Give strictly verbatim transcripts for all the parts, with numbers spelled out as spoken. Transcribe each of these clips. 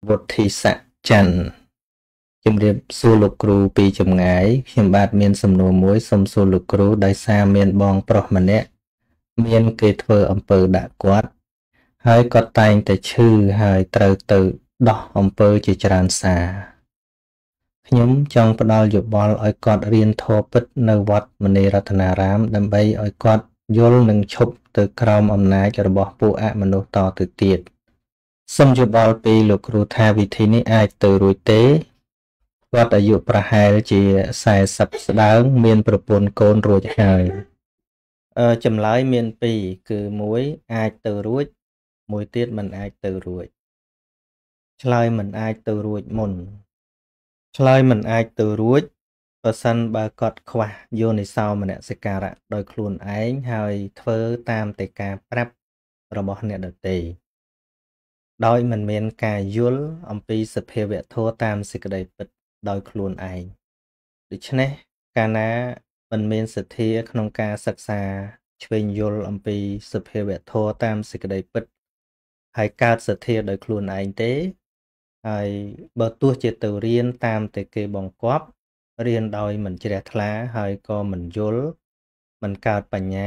វុធីស័កច័ន្ទជំរាបសួរលោកគ្រូពីចម្ងាយខ្ញុំបាទមានសំណួរមួយសូមសួរលោកគ្រូដោយសារមានបងប្រុសម្នាក់មានគេធ្វើអំពើដាក់គាត់ហើយគាត់តែងតែឈឺហើយត្រូវទៅដោះអំពើជាច្រើនសារខ្ញុំចង់ផ្ដល់យោបល់ឲ្យគាត់រៀនធម៌ពិតនៅវត្តមនីរតនារាមដើម្បីឲ្យគាត់យល់និងឈប់ទៅក្រោមអំណាចរបស់ពួកអមនុស្សតទៅទៀតសូមយោបល់ពីលោកគ្រូថាវិធីនេះអាចទៅរួចទេគាត់អាយុប្រហែលជាសែសិបស្ដើងមានប្រពន្ធកូនរួចហើយអឺចម្លើយមានពីរគឺមួយអាចទៅរួចមួយទៀតមិនអាចទៅរួចឆ្លើយមិនអាចទៅរួចមុនឆ្លើយមិនអាចទៅរួចបើសិនបើគាត់ខ្វះយោនិសោមនសិការៈដោយខ្លួនឯងហើយធ្វើតាមតែការប្រាប់របស់អ្នកដទៃដោយមិនមានការយល់អំពីសភាវៈធម៌តាមសេចក្តីពិតដោយខ្លួនឯងដូច្នេះកាលណាមិនមានសទ្ធាក្នុងការសិក្សាឆ្វេងយល់អំពីសភាវៈធម៌តាមសេចក្តីពិតហើយកើតសទ្ធាដោយខ្លួនឯងទេហើយបើទោះជាទៅរៀនតាមតែគេបង្គាប់រៀនដោយមិនជ្រះថ្លាហើយក៏មិនយល់មិនកើតបញ្ញា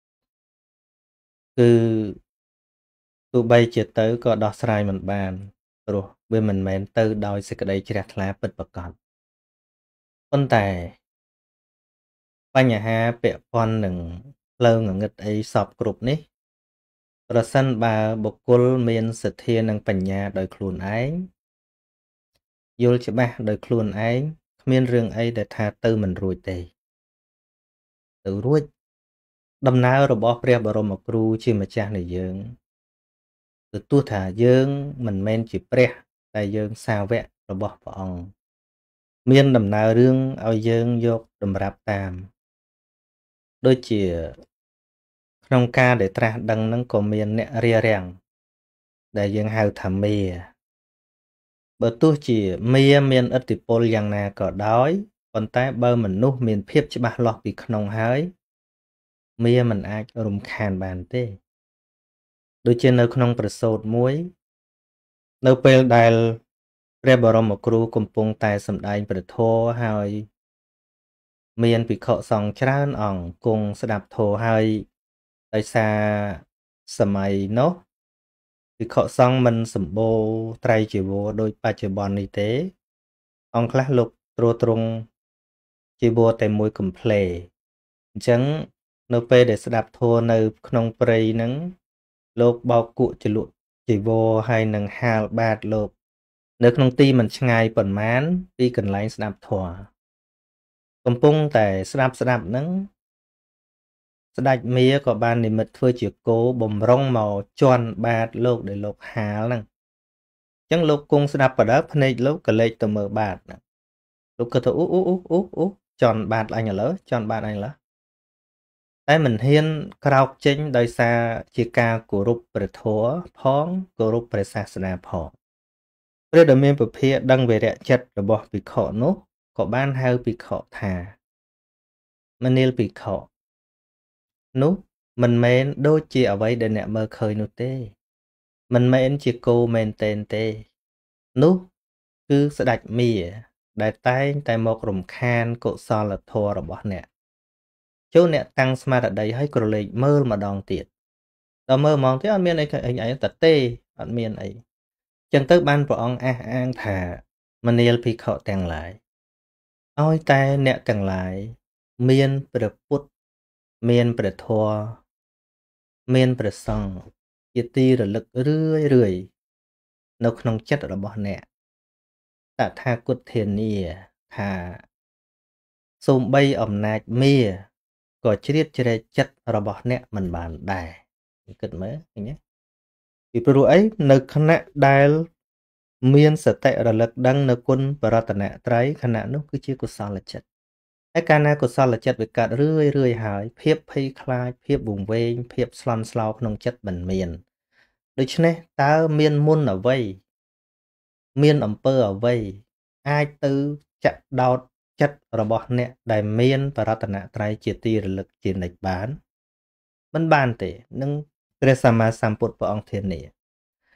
គឺទោះបីជាទៅក៏ដោះស្រាយមិនបានព្រោះវាមិនមែនទៅដោយសេចក្តីជ្រះថ្លាពិតប្រាកដប៉ុន្តែបញ្ហាពាក់ព័ន្ធនឹងផ្លូវងងឹតអីសពគ្រប់នេះប្រសិនបើបុគ្គលមានសទ្ធានិងបញ្ញាដោយខ្លួនឯងយល់ច្បាស់ដោយខ្លួនឯងគ្មានរឿងអីដែលថាទៅមិនរួចទេទៅរួចដំណើររបស់ព្រះបរមគ្រូជាម្ចាស់នៃយើងទោះថាយើងមិនមែនជាព្រះតែយើងសាវករបស់ព្រះអង្គមានដំណើររឿងឲ្យយើងយកតម្រាប់តាមដូចជាក្នុងការដែលត្រាស់ដឹងហ្នឹងក៏មានអ្នករារាំងដែលយើងហៅថាមេបើទោះជាមេមានឥទ្ធិពលយ៉ាងណាក៏ដោយប៉ុន្តែបើមនុស្សមានភាពច្បាស់លាស់ពីក្នុងហើយមេមិនអាចរំខានបានទេដូចជានៅក្នុងប្រសូតមួយនៅពេលដែលព្រះបរមគ្រូកំពុងតែសម្ដែងព្រះធម៌ហើយមានភិក្ខុសង្ឃច្រើនអង្គគង់ស្ដាប់ធម៌ហើយដោយសារសម័យនោះភិក្ខុសង្ឃមិនសម្បូរត្រៃជីវរដូចបច្ចុប្បន្ននេះទេអង្គខ្លះលោកទ្រទ្រង់ជីវរតែមួយកំ pl េអញ្ចឹងនៅពេលដែលស្ដាប់ធម៌នៅក្នុងព្រៃហ្នឹងលោកបោកគក់ចលក់ជីវរហើយនឹងហាលបាតលោកនៅក្នុងទីមិនឆ្ងាយប៉ុន្មានពីកន្លែងស្ដាប់ធម៌កំពុងតែស្ដាប់ស្ដាប់ហ្នឹងស្ដេចមាក៏បាននិមិត្តធ្វើជាគោបំរុងមកជន់បាតលោកដែលលោកហាលហ្នឹងអញ្ចឹងលោកគង់ស្ដាប់បដើភ្នែកលោកក៏លេចទៅមើលបាតហ្នឹងលោកក៏ទៅអូអូអូអូអូជន់បាតអញឥឡូវជន់បាតអញឥឡូវតែមិនហ៊ានក្រោកចេញដោយសារជាការគោរពព្រះធម៌ផងគោរពព្រះសាសនាផងព្រះដ៏មានពភាដឹងវរៈចិត្តរបស់ភិក្ខុនោះក៏បានហៅភិក្ខុថាមនាលភិក្ខុនោះមិនមែនដូចជាអ្វីដែលអ្នកមើលឃើញនោះទេមិនមែនជាគោមែនតែនទេនោះគឺស្ដេចមាដែលតែងតែមករំខានកុសលធម៌របស់អ្នកចូលអ្នកតាំងស្មារតីឲ្យក្រឡេកមើលម្ដងទៀតដល់មើលម្ដងទៀតអត់មានអីអីអីតទេអត់មានអីចឹងទៅបានព្រះអង្គអះអាងថាមនាលភិក្ខុទាំងឡាយឲ្យតែអ្នកទាំងឡាយមានព្រះពុទ្ធមានព្រះធម៌មានព្រះសង្ឃជាទីរលឹករឿយរឿយនៅក្នុងចិត្តរបស់អ្នកតថាគតធានាថាសូម្បីអំណាចមាក៏ជ្រៀតជ្រែកចិត្តរបស់អ្នកមិនបានដែរគិតមើលឃើញទេពីព្រោះអីនៅខណៈដែលមានសតិរលឹកដឹងនៅគុណបរតនត្រ័យខណៈនោះគឺជាកុសលចិត្តហើយកាលណាកុសលចិត្តវាកើតរឿយរឿយហើយភាពភ័យខ្លាចភាពវង្វេងភាពស្លន់ស្លោក្នុងចិត្តមិនមានដូច្នេះតើមានមុនអ្វីមានអំពើអ្វីអាចទៅចាក់ដោតចិត្តរបស់អ្នកដែលមានបរតនត្រ័យជាទីរលឹកជានិច្ចបានមិនបានទេនឹងព្រះសម្មាសម្ពុទ្ធព្រះអង្គធានា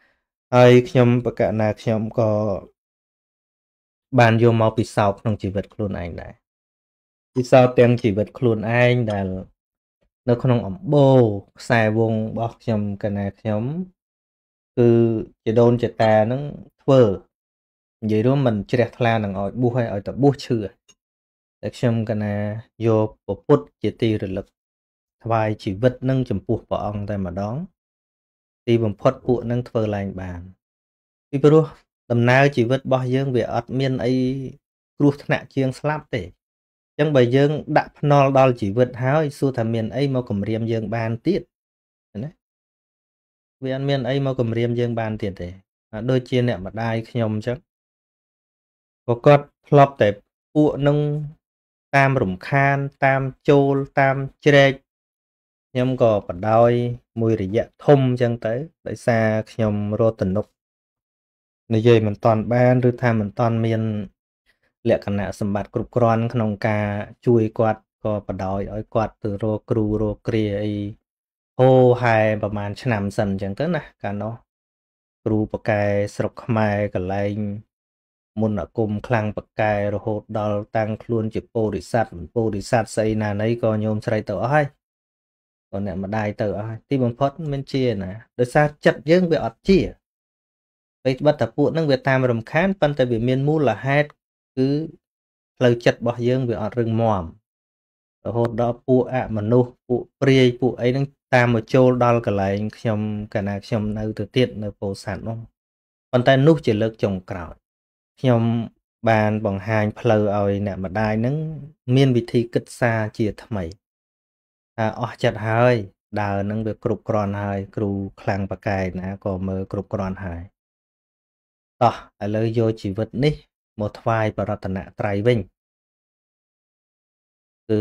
ហើយខ្ញុំប្រកាសណាខ្ញុំក៏បានយកមកពិសោធន៍ក្នុងជីវិតខ្លួនឯងដែរពិសោធន៍ទាំងជីវិតខ្លួនឯងដែលនៅក្នុងអំបូរខ្សែវងរបស់ខ្ញុំកាលណាខ្ញុំគឺជាដូនជាតានឹងធ្វើនិយាយរួមមិនជ្រះថ្លានឹងឲ្យបួសឲ្យឲ្យតបួសឈឺតែខ្ញុំកាលណាយកពុទ្ធជាទីរលឹកថ្វាយជីវិតនឹងចំពោះព្រះអង្គតែម្ដងទីបំផុតពួកនឹងធ្វើឡើងបានពីព្រោះដំណើរជីវិតរបស់យើងវាអត់មានអីគ្រោះថ្នាក់ជាងស្លាប់ទេអញ្ចឹងបើយើងដាក់ភ្នាល់ដល់ជីវិតហើយសួរថាមានអីមកគំរាមយើងបានទៀតណាវាអត់មានអីមកគំរាមយើងបានទៀតទេដូចជាអ្នកម្ដាយខ្ញុំអញ្ចឹងក៏គាត់ធ្លាប់តែពួកនឹងតាមរំខានតាមចូលតាមជ្រែកខ្ញុំក៏បដ ாய் មួយរយៈធំអញ្ចឹងទៅដោយសារខ្ញុំរត់ទំនុកនិយាយមិនតាន់បានឬថាមិនតាន់មានលក្ខណៈសម្បត្តិគ្រប់គ្រាន់ក្នុងការជួយគាត់ក៏បដ ாய் ឲ្យគាត់ទៅរកគ្រូរកគ្រាអីហូហែប្រហែលឆ្នាំសិនអញ្ចឹងទៅណាកាលនោះគ្រូបកែស្រុកខ្មែរកន្លែងមុនអាគមខ្លាំងបកែរហូតដល់តាំងខ្លួនជាពោធិសត្វពោធិសត្វស្អីណាណីក៏ញោមស្រីទៅអស់ហើយក៏អ្នកម្ដាយទៅអស់ហើយទីបំផុតមិនជាណាដោយសារចិត្តយើងវាអត់ជាពេលបិទតែពួកហ្នឹងវាតាមរំខានប៉ុន្តែវាមានមូលហេតុគឺផ្លូវចិត្តរបស់យើងវាអត់រឹងមាំរហូតដល់ពួកអមនុស្សពួកព្រាយពួកអីហ្នឹងតាមមកចូលដល់កន្លែងខ្ញុំកាលណាខ្ញុំនៅទៅទៀតនៅពោធិ៍សាត់នោះប៉ុន្តែនោះជាលើកចុងក្រោយខ្ញុំបានបង្ហាញផ្លូវឲ្យអ្នកម្ដាយហ្នឹងមានវិធីគិតសារជាថ្មីថាអស់ចិត្តហើយដើរហ្នឹងវាគ្រប់គ្រាន់ហើយគ្រូខ្លាំងបកែណាក៏មើលគ្រប់គ្រាន់ហើយតោះឥឡូវយកជីវិតនេះមកថ្វាយបរតនត្រ័យវិញគឺ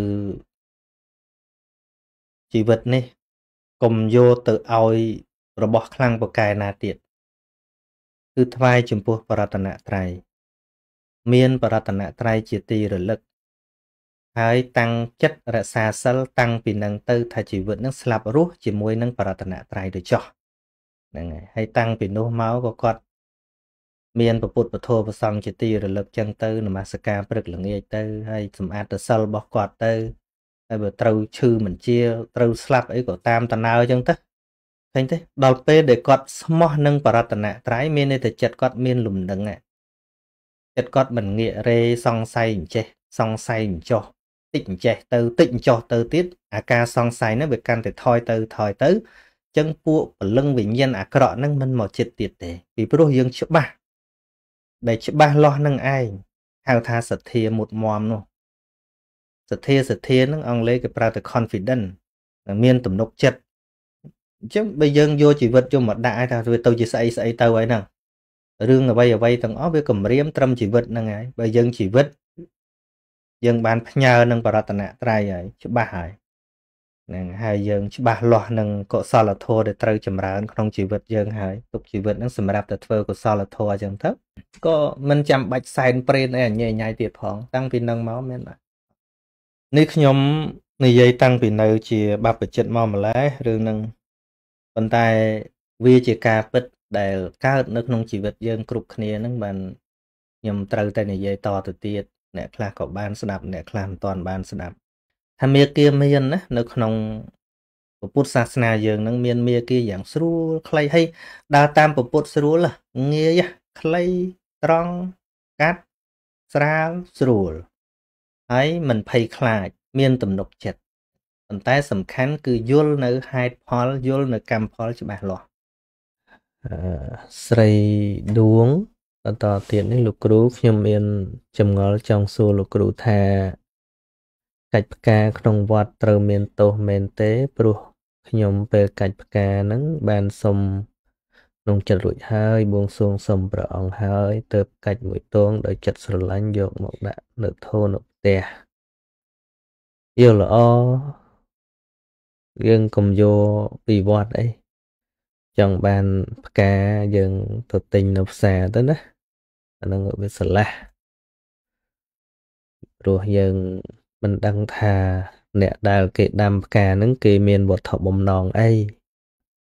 ជីវិតនេះកុំយកទៅឲ្យរបស់ខ្លាំងបកែណាទៀតគឺថ្វាយចំពោះបរតនត្រ័យមានបរតនត្រ័យជាទីរលឹកហើយតាំងចិត្តរក្សាសិលតាំងពីនឹងទៅថាជីវិតនឹងស្លាប់រស់ជាមួយនឹងបរតនត្រ័យទៅចោះហ្នឹងហើយហើយតាំងពីនោះមកក៏គាត់មានពុទ្ធពធប្រសង្ឃជាទីរលឹកចឹងទៅនមស្ការព្រឹកល្ងាចទៅហើយសម្អាតទៅសិលរបស់គាត់ទៅហើយបើត្រូវឈឺមិនជាត្រូវស្លាប់អីក៏តាមតំណើចឹងទៅឃើញទេដល់ពេលដែលគាត់ស្មោះនឹងបរតនត្រ័យមានន័យថាចិត្តគាត់មានលំនឹងចិត្តគាត់មិនងាករេសង្ស័យអញ្ចេះសង្ស័យអញ្ចោះតិចអញ្ចេះទៅតិចអញ្ចោះទៅទៀតអាការសង្ស័យហ្នឹងវាកាន់តែថយទៅថយទៅចឹងពួកពលឹងវិញ្ញាណអាក្រក់ហ្នឹងមិនមកចិត្តទៀតទេពីព្រោះយើងច្បាស់ដែលច្បាស់លាស់នឹងឯងហៅថាសទ្ធាមុតមមនោះសទ្ធាសទ្ធាហ្នឹងអង់គ្លេសគេប្រើតែ confident មានទំនុកចិត្តអញ្ចឹងបើយើងយកជីវិតយកមកដាក់ឲ្យថាវាទៅជាស្អីស្អីទៅហើយហ្នឹងរឿងអ្វីអ្វីទាំងអស់វាគម្រាមត្រឹមជីវិតហ្នឹងហើយបើយើងជីវិតយើងបានផ្ញើនឹងបរតនត្រ័យហើយច្បាស់ហើយហ្នឹងហើយយើងច្បាស់លាស់នឹងកុសលធម៌ដែលត្រូវចម្រើនក្នុងជីវិតយើងហើយទុកជីវិតហ្នឹងសម្រាប់តែធ្វើកុសលធម៌អញ្ចឹងទៅក៏មិនចាំបាច់សែនព្រេនអីអញ្ញែញ៉ៃទៀតផងតាំងពីនឹងមកមានបាទនេះខ្ញុំនិយាយតាំងពីនៅជាបព្វជិតមកម្លេះរឿងហ្នឹងប៉ុន្តែវាជាការពិតដែលកើតនៅក្នុងជីវិតយើងគ្រប់គ្នាហ្នឹងបានខ្ញុំត្រូវតែនិយាយតទៅទៀតអ្នកខ្លះក៏បានស្ដាប់អ្នកខ្លះមិនទាន់បានស្ដាប់ថាមេគាមានណានៅក្នុងពុទ្ធសាសនាយើងនឹងមានមេគាយ៉ាងស្រួលខ្លីហើយដើរតាមពុទ្ធស្រួលងាយខ្លីត្រង់កាត់ស្រាលស្រួលហើយមិនភ័យខ្លាចមានទំនុកចិត្តប៉ុន្តែសំខាន់គឺយល់នៅហេតុផលយល់នៅកម្មផលច្បាស់លាស់ស្រីដួងបន្តទៀតនេះលោកគ្រូខ្ញុំមានចម្ងល់ចង់សួរលោកគ្រូថាកាច់ផ្កាក្នុងវត្តត្រូវមានទោសមែនទេព្រោះខ្ញុំពេលកាច់ផ្កាហ្នឹងបានសុំក្នុងចិត្តរួចហើយបួងសួងសុំព្រះអង្គហើយទៅកាច់មួយទងដោយចិត្តស្រឡាញ់យកមកដាក់នៅធូននៅផ្ទះយល់ល្អយើងកុំយកពីវត្តអីចង់បានផ្កាយើងទៅទិញនៅផ្សារទៅណាអាហ្នឹងវាស្រឡះព្រោះយើងមិនដឹងថាអ្នកដែលគេដាំផ្កាហ្នឹងគេមានវត្ថុបំណងអី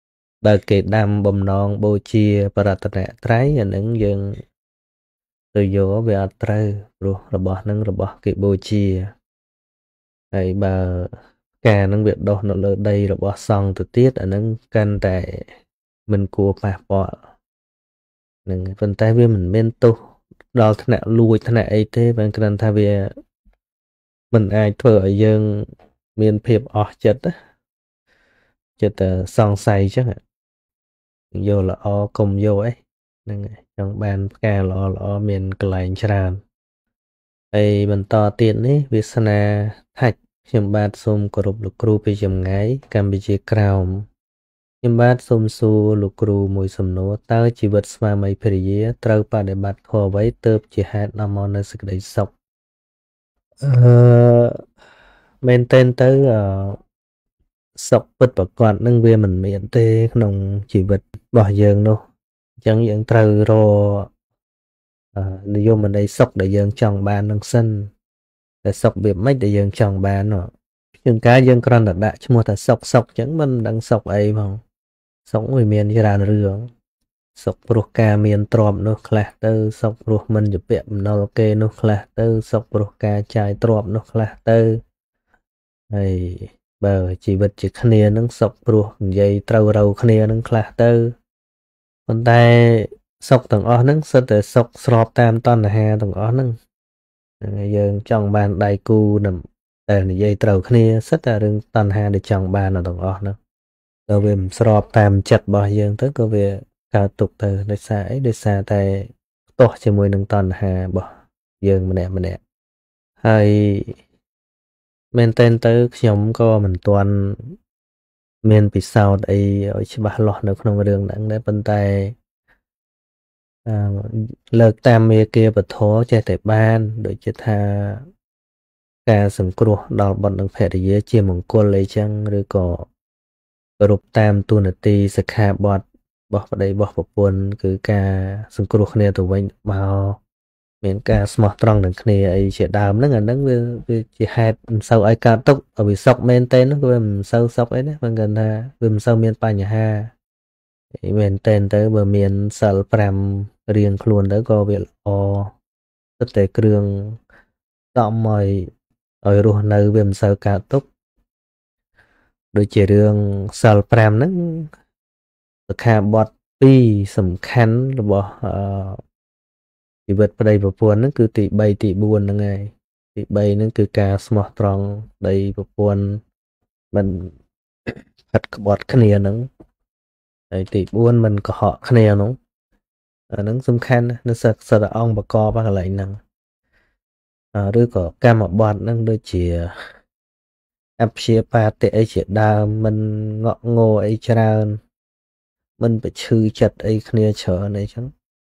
បើគេដាំបំណងបូជាប្រតនត្រ័យអានឹងយើងទៅយកវាអត់ត្រូវព្រោះរបស់ហ្នឹងរបស់គេបូជាហើយបើការហ្នឹងវាដុះនៅលើដីរបស់សង្ឃទៅទៀតអាហ្នឹងកាន់តែមិនគួរប៉ះពាល់នឹងប៉ុន្តែវាមិនមានទោសដល់ថ្នាក់លួចថ្នាក់អីទេបើគ្រាន់ថាវាមិនអាចធ្វើឲ្យយើងមានភាពអស់ចិត្តចិត្តតែសង្ស័យចឹងយកល្អកុំយកអីហ្នឹងចង់បានផ្កាល្អល្អមានកន្លែងច្រើនហើយបន្តទៀតនេះវាសនាថាច់ខ្ញុំបាទសូមគោរពលោកគ្រូពីចម្ងាយកម្ពុជាក្រោមខ្ញុំបាទសូមសួរលោកគ្រូមួយសំណួរតើជីវិតស្វាមីភរិយាត្រូវបដិបត្តិខុសអ្វីទើបជាហេតុនាំមកនូវសេចក្តីសុខអឺមែនតើទៅអឺសុខពិតប្រកបនឹងវាមិនមានទេក្នុងជីវិតរបស់យើងនោះអញ្ចឹងយើងត្រូវរកនិយមន័យសុខដែលយើងចង់បាននឹងសិនតែសុខវាមិនដែលយើងចង់បានជាងការយើងគ្រាន់តែដាក់ឈ្មោះថាសុខសុខអញ្ចឹងមិនដឹងសុខអីផងសុខវាមានច្រើនរឿងសុខព្រោះការមានទ្រព្យនោះខ្លះទៅសុខព្រោះមិនជាពាក់បំណុលគេនោះខ្លះទៅសុខព្រោះការចាយទ្រព្យនោះខ្លះទៅហើយបើជីវិតជាគ្នានឹងសុខព្រោះនិយាយត្រូវរូវគ្នានឹងខ្លះទៅប៉ុន្តែសុខទាំងអស់ហ្នឹងសិតតែសុខស្របតាមតណ្ហាទាំងអស់ហ្នឹងយើងចង់បានដៃគូតែនិយាយត្រូវគ្នាសិតតែរឿងតណ្ហាដែលចង់បានទាំងអស់ហ្នឹងទៅវាមិនស្របតាមចិត្តរបស់យើងទៅក៏វាកើតទុកទៅដោយសារអីដោយសារតែផ្ទាស់ជាមួយនឹងតណ្ហារបស់យើងម្នាក់ម្នាក់ហើយមែនតើទៅខ្ញុំក៏មិនទាន់មានពិសោធន៍អីឲ្យច្បាស់លាស់នៅក្នុងរឿងហ្នឹងដែរប៉ុន្តែអឺលើកតាមមេគាពធចេះតែបានដូចជាថាការសង្គ្រោះដល់បុត្រនិងភរិយាជាមង្គលអីចឹងឬក៏គោរពតាមទូនាទីសិក្ខាបទរបស់ប្តីរបស់ប្រពន្ធគឺការសង្គ្រោះគ្នាទៅវិញមកមានការស្មោះត្រង់នឹងគ្នាអីជាដើមហ្នឹងអាហ្នឹងវាវាជាហេតុមិនសូវឲ្យកើតទុកឲ្យវាសុខមែនទេនោះវាមិនសូវសុខអីណាមិនគាត់ថាវាមិនសូវមានបញ្ហាមែនតែនទៅបើមានសិលប្រាំរៀងខ្លួនទៅក៏វាល្អទៅតែគ្រឿងតំឲ្យឲ្យរស់នៅវាមិនសូវកើតទុកដូចជារឿងសិលប្រាំហ្នឹងសិក្ខាបទពីរសំខាន់របស់អឺជីវិតប្តីប្រពន្ធហ្នឹងគឺទី3ទី4ហ្នឹងហើយទី3ហ្នឹងគឺការស្មោះត្រង់ប្តីប្រពន្ធមិនផិតក្បត់គ្នាហ្នឹងហើយទី4មិនកុហកគ្នាហ្នឹងអាហ្នឹងសំខាន់នៅសិស្សសិស្សអង្គបកបកន្លែងហ្នឹងឬក៏កម្មបត្តិហ្នឹងដូចជាអព្យាបាទិអីជាដើមមិនងក់ងោអីច្រើនមិនបឈឺចិត្តអីគ្នាច្រើនអីចឹង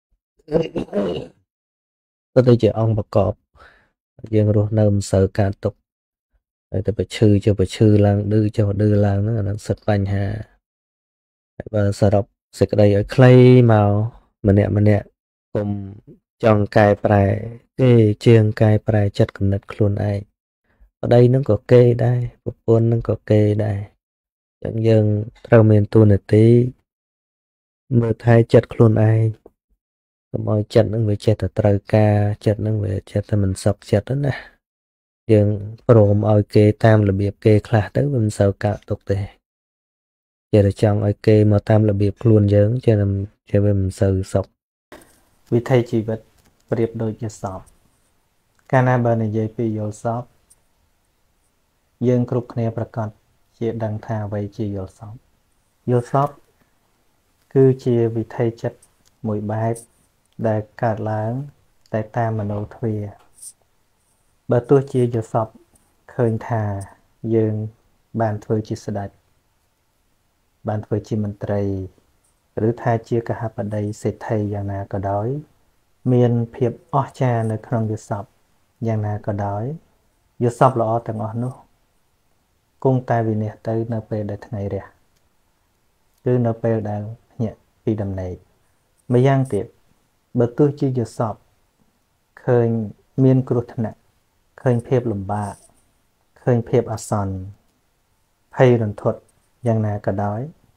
ទៅទៅជាអង្គបកបយើងរស់នៅមិនសូវកើតទុកហើយទៅបឈឺចុះបឈឺឡើងឌឺចុះឌឺឡើងហ្នឹងអាហ្នឹងសិតបញ្ហាហើយបើសរុបសេចក្តីឲ្យខ្លីមកម្នាក់ម្នាក់កុំចង់កែប្រែគេជាងកែប្រែចិត្តគំនិតខ្លួនឯងប្តីហ្នឹងក៏គេដែរប្រពន្ធហ្នឹងក៏គេដែរអញ្ចឹងយើងត្រូវមានទូនាទីមើលថែចិត្តខ្លួនឯងកុំឲ្យចិត្តហ្នឹងវាចេះតែត្រូវការចិត្តហ្នឹងវាចេះតែមិនសុខចិត្តណាយើងព្រមឲ្យគេតាមរបៀបគេខ្លះទៅវាមិនសូវកើតទុកទេចេះតែចង់ឲ្យគេមកតាមរបៀបខ្លួនយើងចេះតែចេះវាមិនសូវសុខវិថីជីវិតប្រៀបដូចជាសពកាលណាបើនិយាយពីយល់សពយើងគ្រប់គ្នាប្រកាសជាដឹងថាអ្វីជាយល់សពយល់សពគឺជាវិថីចិត្តមួយបែបដែលកើតឡើងតែតាមមโนទ្វារបើទោះជាយល់សពឃើញថាយើងបានធ្វើជាស្ដេចបានធ្វើជាមន្ត្រីឬថាជាកហបតីសេដ្ឋីយ៉ាងណាក៏ដោយមានភាពអស្ចារ្យនៅក្នុងយល់សពយ៉ាងណាក៏ដោយយល់សពល្អទាំងអស់នោះគង់តែវិនិច្ឆ័យទៅនៅពេលដែលថ្ងៃរះគឺនៅពេលដែលភ្ញាក់ពីដំណេកម្យ៉ាងទៀតបើទោះជាយល់សពឃើញមានគ្រោះថ្នាក់ឃើញភាពលំបាកឃើញភាពអាសន្នភ័យរន្ធត់យ៉ាងណាក៏ដោយ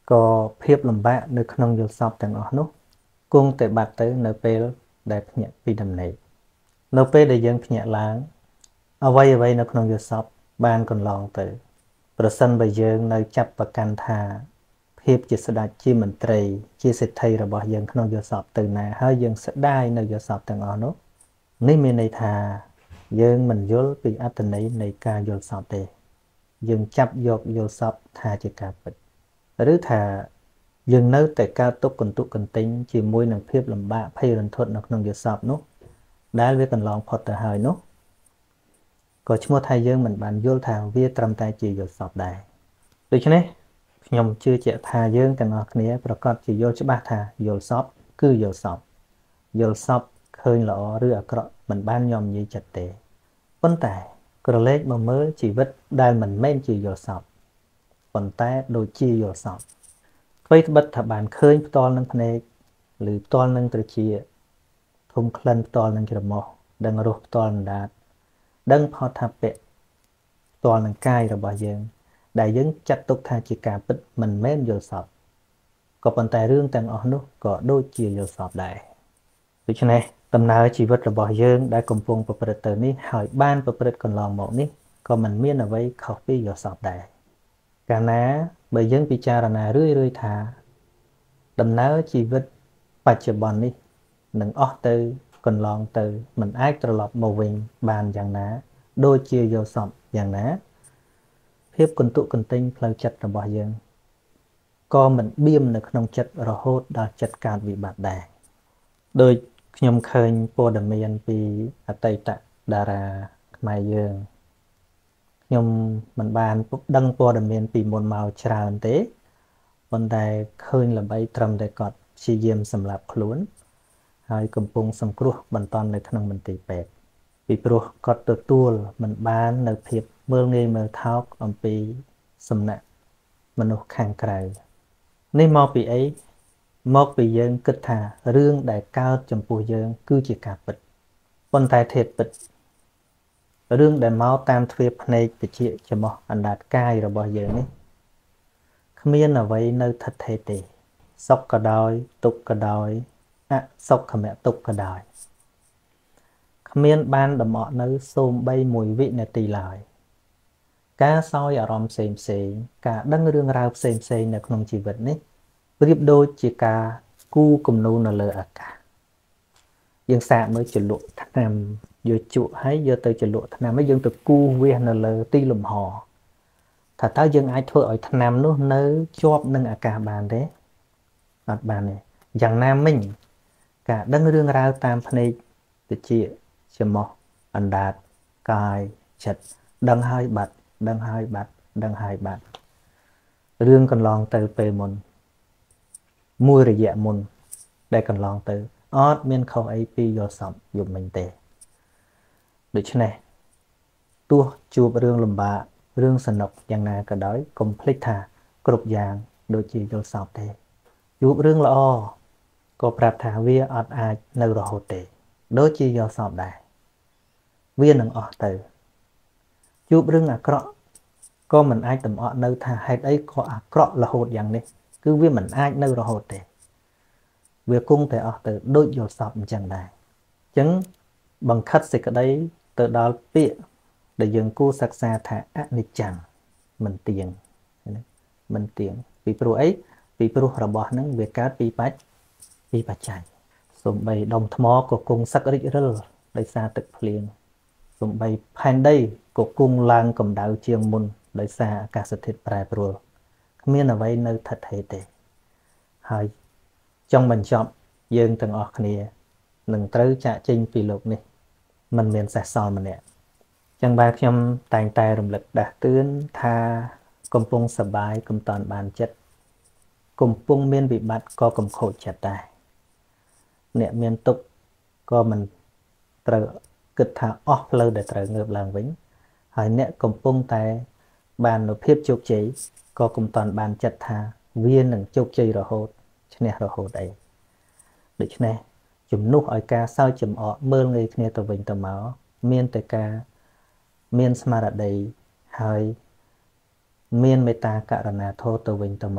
có phép lầm bạ nơi không vô sọpទាំងអស់នោះគង់តែបាត់ទៅនៅពេលដែលភ្ញាក់ពីដំណេកនៅពេលដែលយើងភ្ញាក់ឡើងអ្វីអ្វីនៅក្នុងយោសពបានកន្លងទៅប្រសិនបើយើងនៅចាប់ប្រកាន់ថាភាពជាស្ដេចជាមន្ត្រីជាសេដ្ឋីរបស់យើងក្នុងយោសពទៅណាហើយយើងស្ដាយនៅយោសពទាំងអស់នោះនេះមានន័យថាយើងមិនយល់ពីអត្ថន័យនៃការយល់សពទេយើងចាប់យកយល់សពថាជាការពិតឬថាយើងនៅតែកើតទុកកន្ទុកកន្ទិញជាមួយនឹងភាពលំបាកភ័យរន្ធត់នៅក្នុងយោសពនោះដែលវាកន្លងផុតទៅហើយនោះក៏ឈ្មោះថាយើងមិនបានយល់ថាវាត្រឹមតែជាយល់សពដែរដូច្នេះខ្ញុំជឿជាក់ថាយើងទាំងអស់គ្នាប្រកាសជាយល់ច្បាស់ថាយល់សពគឺយល់សពយល់សពឃើញល្អឬអាក្រក់មិនបានញោមញីចិត្តទេប៉ុន្តែក្រឡេកមកមើលជីវិតដែលមិនមែនជាយល់សពប៉ុន្តែដូចជាយល់សពអ្វីត្បិតថាបានឃើញផ្ទាល់នឹងភ្នែកឬផ្ទាល់នឹងត្រចៀកធំក្លិនផ្ទាល់នឹងច្រមុះដឹងរសផ្ទាល់នឹងដាតដឹងផតថាពៈផ្ទាល់នឹងកាយរបស់យើងដែលយើងចាត់ទុកថាជាការពិតមិនមែនយល់សពក៏ប៉ុន្តែរឿងទាំងអស់នោះក៏ដូចជាយល់សពដែរដូច្នេះដំណើរជីវិតរបស់យើងដែលកំពុងប្រព្រឹត្តទៅនេះហើយបានប្រព្រឹត្តកន្លងមកនេះក៏មិនមានអ្វីខុសពីយល់សពដែរកាលណាបើយើងពិចារណារឿយៗថាដំណើរជីវិតបច្ចុប្បន្ននេះនឹងអស់ទៅកន្លងទៅមិនអាចត្រឡប់មកវិញបានយ៉ាងណាដូចជាយល់សពយ៉ាងណាភាពកន្ទុកកន្ទិញផ្លូវចិត្តរបស់យើងក៏មិនបៀមនៅក្នុងចិត្តរហូតដល់ចិត្តកើតវិបត្តិដែរដោយខ្ញុំឃើញព័ត៌មានពីអតីតតារាខ្មែរយើងខ្ញុំមិនបានដឹងព័ត៌មានពីមុនមកច្រើនទេប៉ុន្តែឃើញល្បីត្រឹមតែគាត់ព្យាយាមសម្លាប់ខ្លួនហើយកំពុងសង្គ្រោះបន្តនៅក្នុងមន្ទីរពេទ្យពីព្រោះគាត់ទទួលមិនបាននៅភាពមើលងាយមើលថោកអំពីសំណាក់មនុស្សខាងក្រៅនេះមកពីអីមកពីយើងគិតថារឿងដែលកើតចំពោះយើងគឺជាការពិតប៉ុន្តែធៀបពិតរឿងដែលមកតាមទ្វារភ្នែកតិចច្រមុះអណ្ដាតកាយរបស់យើងនេះគ្មានអ្វីនៅថិតថេរទេសុខក៏ដោយទុក្ខក៏ដោយអសុខមទុក្ខក៏ដោយគ្មានបានដំអកនៅសូម្បីមួយវិនាទីឡើយការសោយអារម្មណ៍ផ្សេងផ្សេងការដឹងរឿងរ៉ាវផ្សេងផ្សេងនៅក្នុងជីវិតនេះប្រៀបដូចជាការគូគំនូរនៅលើអាកាសយើងសាកមើលចលក់ថ្នាំយកជក់ហើយយកទៅចលក់ថ្នាំហើយយើងទៅគូវាសនៅលើទីលំហថាតើយើងអាចធ្វើឲ្យថ្នាំនោះនៅជាប់នឹងអាកាសបានទេអត់បានទេយ៉ាងណាមិញការដឹងរឿងរ៉ាវតាមភ្នែកតិចច្រមុះអណ្ដាតកាយចិត្តដឹងហើយបាត់ដឹងហើយបាត់ដឹងហើយបាត់រឿងកន្លងទៅពេលមុនមួយរយៈមុនដែលកន្លងទៅអត់មានខុសអីពីយល់សពយប់មិញទេដូច្នេះទោះជួបរឿងលំបាករឿងសនុកយ៉ាងណាក៏ដោយកុំភ្លេចថាគ្រប់យ៉ាងដូចជាយល់សពទេជួបរឿងល្អក៏ប្រាប់ថាវាអត់អាចនៅរហូតទេដូចជាយល់សពដែរវានឹងអស់ទៅជួបរឿងអាក្រក់ក៏មិនអាចតំអក់នៅថាហេតុអីក៏អាក្រក់រហូតយ៉ាងនេះគឺវាមិនអាចនៅរហូតទេវាគង់តែអស់ទៅដូចយល់សពអញ្ចឹងដែរអញ្ចឹងបង្ខិតសេចក្តីទៅដល់ពាក្យដែលយើងគួរសិក្សាថាអនិច្ចំមិនទៀងមិនទៀងពីព្រោះអីពីព្រោះរបស់ហ្នឹងវាកើតពីបច្ចពីបច្ច័យសំបីដុំថ្មក៏គង់សឹករិចរិលដោយសារទឹកភ្លៀងសំបីផែនដីក៏គង់ឡើងកម្ដៅជាងមុនដោយសារអាកាសធាតុប្រែប្រួលគ្មានអ្វីនៅថិតថេរទេហើយចង់បញ្ចប់យើងទាំងអស់គ្នានឹងត្រូវចាកចេញពីលោកនេះមិនមានសេះសល់ម្នាក់ចឹងបាទខ្ញុំតែងតែរំលឹកដាស់តឿនថាកំពុងសប្បាយកុំតាន់បានចិត្តកំពុងមានវិបត្តិក៏កុំខូចចិត្តដែរអ្នកមានទុក្ខក៏មិនត្រូវគិតថាអស់ផ្លូវដែលត្រូវងើបឡើងវិញហើយអ្នកកំពុងតែបាននូវភាពជោគជ័យក៏កុំតាន់បានចិត្តថាវានឹងជោគជ័យរហូតឈ្នះរហូតអីដូច្នេះជំនួសឲ្យការសើចចំអកមើលងាយគ្នាទៅវិញទៅមកមានតែការមានស្មារតីហើយមានមេត្តាករុណាធម៌ទៅវិញទៅមក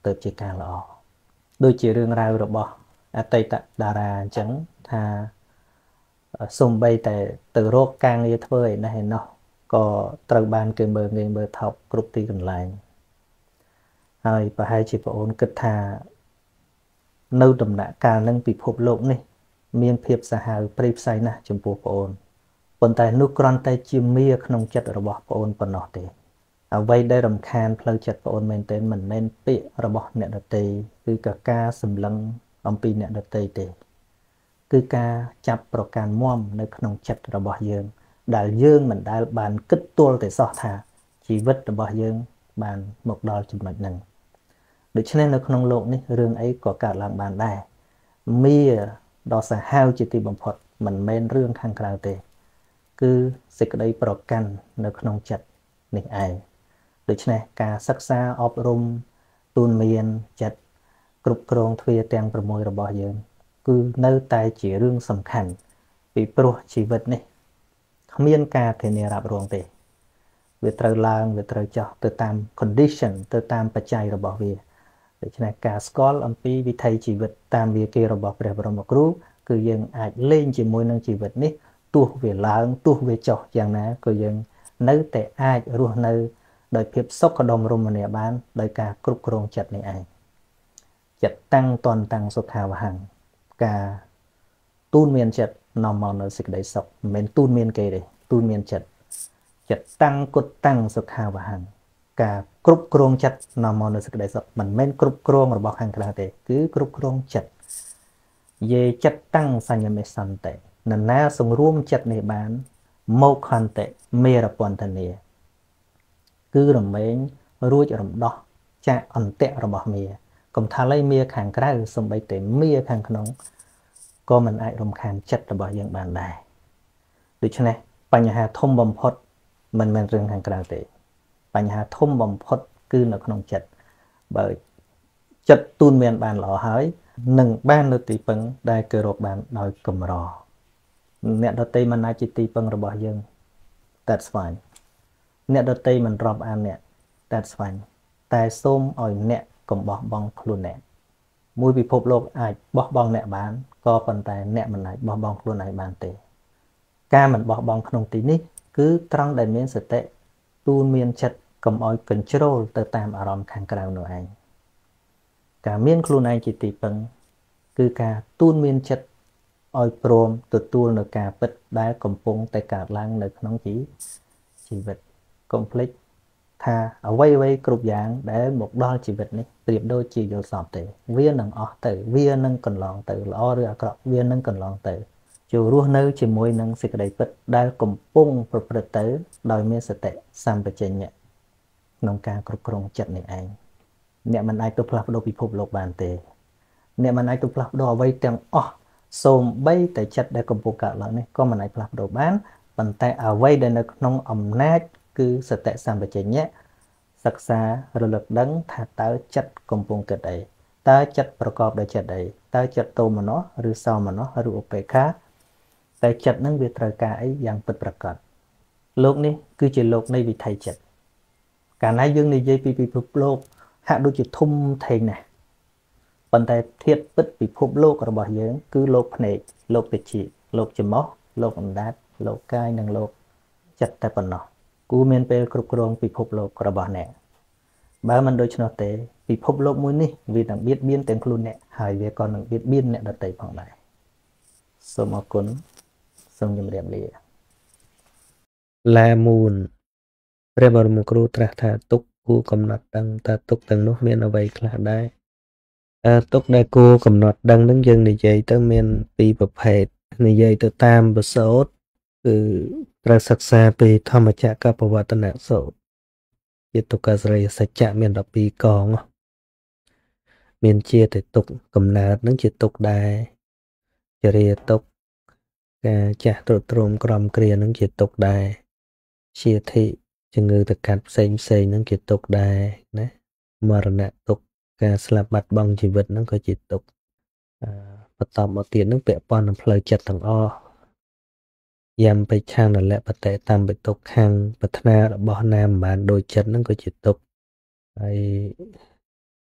ទៅជាការល្អដូចជារឿងរ៉ាវរបស់អតីតតារាអញ្ចឹងថាសំបីតែទៅរកការងារធ្វើឯនេះឯណោះក៏ត្រូវបានគេមើលងាយមើលថោកគ្រប់ទីកន្លែងហើយប្រហែលជាបងអូនគិតថានៅដំណាក់កាលនឹងពិភពលោកនេះមានភាពសាហាវព្រៃផ្សៃណាស់ចំពោះបងអូនប៉ុន្តែនោះគ្រាន់តែជាមាក្នុងចិត្តរបស់បងអូនប៉ុណ្ណោះទេអ្វីដែលរំខានផ្លូវចិត្តបងអូនមែនទែនមិនមែនពាក្យរបស់អ្នកដទៃគឺក៏ការសម្លឹងអំពីអ្នកដទៃទេគឺការចាប់ប្រកាន់មមនៅក្នុងចិត្តរបស់យើងដែលយើងមិនដែលបានគិតទល់តែសោះថាជីវិតរបស់យើងបានមកដល់ចំណុចហ្នឹងដូច្នេះនៅក្នុងโลกនេះរឿងអីក៏កើតឡើងបានដែរមាដ៏សាហាវជាទីបំផុតមិនមែនរឿងខាងក្រៅទេគឺសេចក្តីប្រកាន់នៅក្នុងចិត្តនេះឯងដូច្នេះការសិក្សាអប់រំទូនមានចិត្តគ្រប់គ្រងទ្វារទាំងប្រមួយរបស់យើងគឺនៅតែជារឿងសំខាន់ពីព្រោះជីវិតនេះគ្មានការធានារ៉ាប់រងទេវាត្រូវឡើងវាត្រូវចុះទៅតាម condition ទៅតាមបច្ច័យរបស់វាដូច្នេះការស្គាល់អំពីវិថីជីវិតតាមវាគេរបស់ព្រះបរមគ្រូគឺយើងអាចលេងជាមួយនឹងជីវិតនេះទោះវាឡើងទោះវាចុះយ៉ាងណាក៏យើងនៅតែអាចរស់នៅដោយភាពសុខដុមរមនាបានដោយការគ្រប់គ្រងចិត្តនេះឯងចិត្តតាំងតន់តាំងសុខាវហੰការទូនមានចិត្តនាំមកនៅសេចក្តីសុខមិនមែនទូនមានគេទេទូនមានចិត្តចិត្តតាំងគុតតាំងសុខាវហੰការគ្រប់គ្រងចិត្តនាំមកនៅសេចក្តីសុខមិនមែនគ្រប់គ្រងរបស់ខាងក្រៅទេគឺគ្រប់គ្រងចិត្តយេចិត្តតាំងសញ្ញមេសន្តិនរណាសង្រួមចិត្តនេះបានមកខន្តិមេរពន្ធនាគឺរមែងរួចរំដោះចាកអន្តៈរបស់មាកុំថាឡើយមាខាងក្រៅសំបីតែមាខាងក្នុងក៏មិនអាចរំខានចិត្តរបស់យើងបានដែរដូច្នេះបញ្ហាធំបំផុតមិនមែនរឿងខាងក្រៅទេបញ្ហាធំបំផុតគឺនៅក្នុងចិត្តបើចិត្តទូនមានបានល្អហើយនឹងបាននៅទីពឹងដែលគេរកបានដោយកម្រអ្នកដទៃមិនអាចជាទីពឹងរបស់យើង that's fine អ្នកដទៃមិនរាប់អានអ្នក that's fine តែសូមឲ្យអ្នកកុំបោះបង់ខ្លួនអ្នកមួយពិភពលោកអាចបោះបង់អ្នកបានក៏ប៉ុន្តែអ្នកមិនអាចបោះបង់ខ្លួនឯងបានទេការមិនបោះបង់ក្នុងទីនេះគឺត្រង់ដែលមានសតិទូនមានចិត្តកុំឲ្យ control ទៅតាមអារម្មណ៍ខាងក្រៅនោះឯងការមានខ្លួនឯងជាទីពឹងគឺការទូនមានចិត្តឲ្យព្រមទទួលនៅការពិតដែលកំពុងតែកើតឡើងនៅក្នុងជីវិតកុំភ្លេចថាអ្វីអ្វីគ្រប់យ៉ាងដែលមកដល់ជីវិតនេះប្រៀបដូចជាយល់សពទេវានឹងអស់ទៅវានឹងកន្លងទៅល្អឬអាក្រក់វានឹងកន្លងទៅចូលរស់នៅជាមួយនឹងសេចក្តីពិតដែលកំពុងប្រព្រឹត្តទៅដោយមានសតិសម្បជញ្ញៈក្នុងការគ្រប់គ្រងចិត្តនេះឯងអ្នកមិនអាចទៅផ្លាស់ប្ដូរពិភពលោកបានទេអ្នកមិនអាចទៅផ្លាស់ប្ដូរអ្វីទាំងអស់សូម្បីតែចិត្តដែលកំពុងកើតឡើងនេះក៏មិនអាចផ្លាស់ប្ដូរបានប៉ុន្តែអ្វីដែលនៅក្នុងអំណាចគឺសតិសម្បជញ្ញៈសិក្សារលឹកដឹងថាតើចិត្តកំពុងគិតអីតើចិត្តប្រកបដោយចិត្តអីតើចិត្តទោមនស្សឬសោមនស្សឬឧបេក្ខាតែចិត្តនឹងវាត្រូវការអីយ៉ាងពិតប្រាកដលោកនេះគឺជាលោកនៃវិថីចិត្តកាលណាយើងនិយាយពីពិភពលោកហាក់ដូចជាធំធេងណាស់ប៉ុន្តែធាតុពិតពិភពលោករបស់យើងគឺលោកភ្នែកលោកតិចលោកច្រមុះលោកអណ្ដាតលោកកាយនិងលោកចិត្តតែប៉ុណ្ណោះគូមានពេលគ្រប់គ្រងពិភពលោករបស់អ្នកបើមិនដូច្នោះទេពិភពលោកមួយនេះវានឹងបៀតបៀនទាំងខ្លួនអ្នកហើយវាក៏នឹងបៀតបៀនអ្នកដទៃផងដែរសូមអរគុណសូមជម្រាបលាឡាមូនព្រះបរមគ្រូត្រាស់ថាទុកគួរកំណត់ដឹងតើទុកទាំងនោះមានអ្វីខ្លះដែរអឺទុកដែលគួរកំណត់ដឹងនឹងយើងនិយាយទៅមានពីរប្រភេទនិយាយទៅតាមបសោតគឺត្រូវសិក្សាពីធម្មចក្របវត្តនសូត្រជាទុក្ខសរិយសច្ចៈមានដប់ពីរកងមានជាតែទុកកំណើតនឹងជាទុកដែរចរិយាទុកការចាស់ទ្រុឌទ្រោមក្រំគ្រានឹងជាទុកដែរជាធិជំងឺទៅកាត់ផ្សេងផ្សេងនឹងជាទុកដែរណាមរណៈទុកការស្លាប់បាត់បង់ជីវិតនឹងក៏ជាទុកបន្តមកទៀតនឹងពាក់ព័ន្ធនឹងផ្លូវចិត្តទាំងអស់យំបិឆានលៈបតេតាមបិទុកខាងប្រាថ្នារបស់ណាមបានដូចចិត្តនឹងក៏ជាទុកហើយ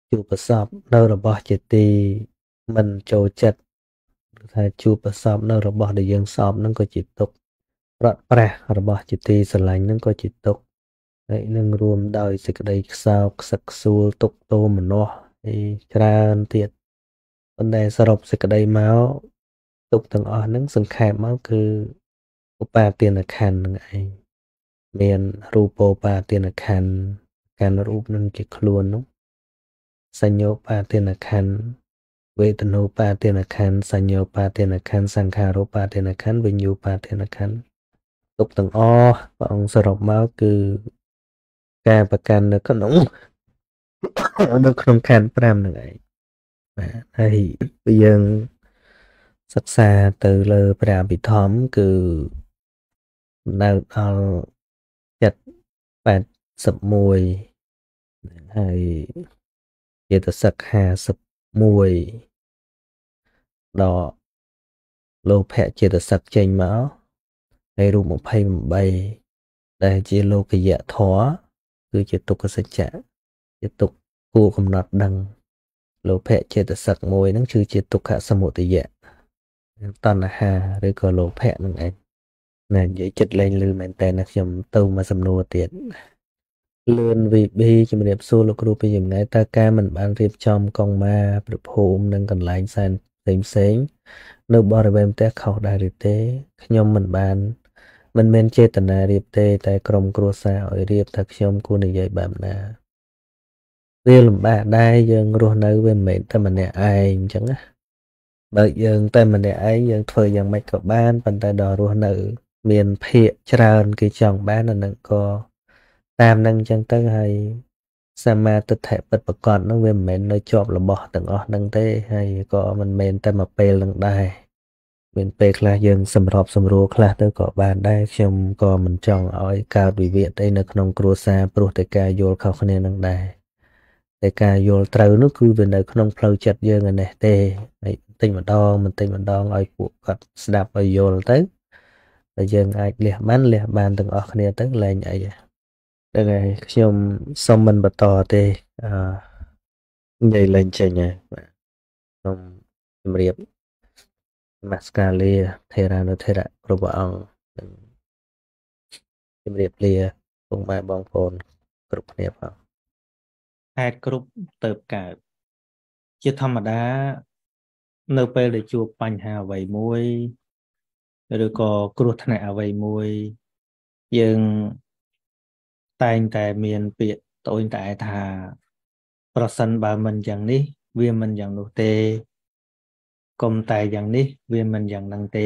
ជួបប្រសពនៅរបស់ជាទីមិនចូលចិត្តថាជួបប្រសពនៅរបស់ដែលយើងសពហ្នឹងក៏ជាទុក្ខប្រត់ប្រាស់របស់ជាទីស្រឡាញ់ហ្នឹងក៏ជាទុក្ខហើយនឹងរួមដោយសេចក្តីខ្សោកខ្សឹកខ្សួលទុក្ខទោមនស្សហើយច្រើនទៀតប៉ុន្តែសរុបសេចក្តីមកទុក្ខទាំងអស់ហ្នឹងសង្ខេបមកគឺឧបាទានខណ្ឌហ្នឹងឯងមានរូបោបាទានខណ្ឌកាន់រូបនឹងជាខ្លួននោះសញ្ញោបាទានខណ្ឌវេទនោបាទានខណ្ឌសញ្ញោបាទានខណ្ឌសង្ខារោបាទានខណ្ឌវិញ្ញូបាទានខណ្ឌទុកទាំងអស់ព្រះអង្គសរុបមកគឺការប្រកាន់នៅក្នុងនៅក្នុងខណ្ឌប្រាំហ្នឹងឯងបាទហើយយើងសិក្សាទៅលើព្រះអភិធម្មគឺនៅដល់ចិត្តแปดสิบเอ็ดហើយចេតសិកห้าสิบเอ็ดដកលោភៈចេតសិកចេញមកហើយរូបยี่สิบแปดដែលជាលោកយៈធម៌គឺជាទុក្ខសច្ចៈជាទុក្ខគួរកំណត់ដឹងលោភៈចេតសិកមួយហ្នឹងគឺជាទុក្ខសមុទយៈតណ្ហាឬក៏លោភៈហ្នឹងឯងណានិយាយចិត្តលែងលឺមែនតើណាខ្ញុំទៅមកសំណួរទៀតលឿន វី ប៊ី ជំរាបសួរលោកគ្រូពីយ៉ាងណាតើការមិនបានរៀបចំកងម៉ាប្រភូមិនិងកន្លែងសែនផ្សេងផ្សេងនៅបរិវេណផ្ទះខុសដែរឬទេខ្ញុំមិនបានមិនមែនចេតនារៀបទេតែក្រុមគ្រួសារឲ្យរៀបថាខ្ញុំគួរនិយាយបែបណាវាលំបាកដែរយើងរស់នៅវាមិនមែនតែម្នាក់ឯងអញ្ចឹងណាបើយើងតែម្នាក់ឯងយើងធ្វើយ៉ាងម៉េចក៏បានប៉ុន្តែដល់រស់នៅមានភាកច្រើនគេចង់បានអានឹងក៏តាមនឹងអញ្ចឹងទៅហើយសមាទិដ្ឋិពិតប្រកបនោះវាមិនមែននៅជាប់របស់ទាំងអស់នឹងទេហើយក៏មិនមែនតែមួយពេលនឹងដែរមានពេលខ្លះយើងសម្របសម្រួលខ្លះទៅក៏បានដែរខ្ញុំក៏មិនចង់ឲ្យកើតវិវាទអីនៅក្នុងគ្រួសារព្រោះតែការយល់ខុសគ្នានឹងដែរតែការយល់ត្រូវនោះគឺវានៅក្នុងផ្លូវចិត្តយើងឯនេះទេហើយបន្តិចម្ដងបន្តិចម្ដងឲ្យពួកគាត់ស្ដាប់ឲ្យយល់ទៅតែយើងអាចលះបានលះបានទាំងអស់គ្នាទៅលែងអីហ្នឹងហើយខ្ញុំសុំមិនបន្តទេអឺនិយាយលេងចេញហើយបាទខ្ញុំជម្រាបនមស្ការលាថេរានុថេរៈគ្រប់ព្រះអង្គនិងជម្រាបលាពុកម៉ែបងប្អូនគ្រប់គ្នាផងហេតុគ្រប់ទៅកើតជាធម្មតានៅពេលដែលជួបបញ្ហាអ្វីមួយឬក៏គ្រោះថ្នាក់អ្វីមួយយើងតែងតែមានពាក្យត្អូញត្អែថាប្រសិនបើមិនយ៉ាងនេះវាមិនយ៉ាងនោះទេកុំតែយ៉ាងនេះវាមិនយ៉ាងហ្នឹងទេ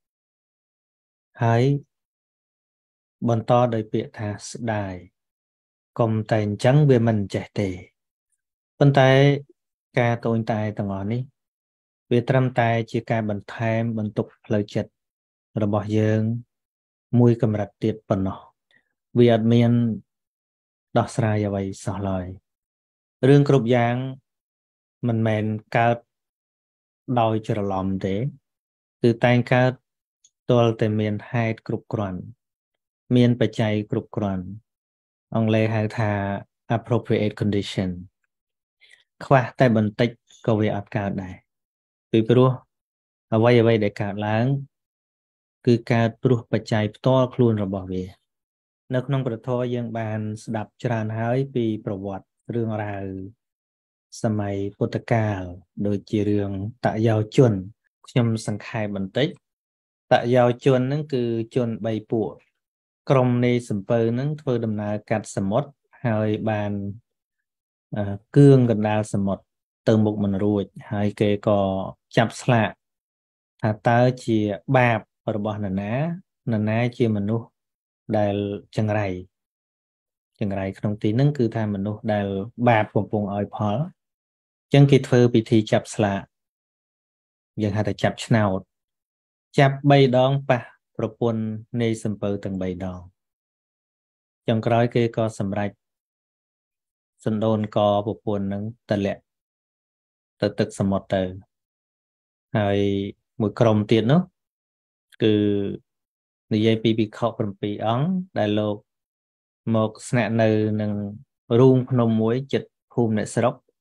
ហើយបន្តដោយពាក្យថាស្ដាយកុំតែអញ្ចឹងវាមិនចេះទេប៉ុន្តែការត្អូញត្អែទាំងអស់នេះវាត្រឹមតែជាការបន្ថែមបន្ទុកផ្លូវចិត្តរបស់យើងមួយកម្រិតទៀតប៉ុណ្ណោះវាអត់មានដោះស្រាយអ្វីសោះឡើយរឿងគ្រប់យ៉ាងមិនមែនកើតដោយច្រឡំទេគឺតែងកើតទាល់តែមានហេតុគ្រប់គ្រាន់មានបច្ច័យគ្រប់គ្រាន់អង់គ្លេសហៅថា appropriate condition ខ្វះតែបន្តិចក៏វាអត់កើតដែរពីព្រោះអ្វីអ្វីដែលកើតឡើងគឺកើតព្រោះបច្ច័យផ្ទាល់ខ្លួនរបស់វានៅក្នុងព្រះធម៌យើងបានស្ដាប់ច្រើនហើយពីប្រវត្តិរឿងរ៉ាវសម័យពុទ្ធកាលដូចជារឿងតយោជនខ្ញុំសង្ខេបបន្តិចតយោជនហ្នឹងគឺជនបីពួកក្រុមនៃសំពៅហ្នឹងធ្វើដំណើរកាត់សមុទ្រហើយបានគឿងកណ្ដាលសមុទ្រទៅមុខមិនរួចហើយគេក៏ចាប់ស្លាកថាតើជាបាបរបស់នរណានរណាជាមនុស្សដែលចង្រៃចង្រៃក្នុងទីហ្នឹងគឺថាមនុស្សដែលបាបកំពុងឲ្យផលអញ្ចឹងគេធ្វើពិធីចាប់ស្លាកយើងហៅថាចាប់ឆ្នោតចាប់បីដងប៉ះប្រពន្ធនៃសំពៅទាំងបីដងចុងក្រោយគេក៏សម្រេចសណ្ដូនកប្រពន្ធនឹងទម្លាក់ទៅទឹកសមុទ្រទៅហើយមួយក្រុមទៀតនោះគឺនិយាយពីភិក្ខុប្រាំពីរអង្គដែលលោកមកស្នាក់នៅនឹងរូងភ្នំមួយជិតភូមិអ្នកស្រុក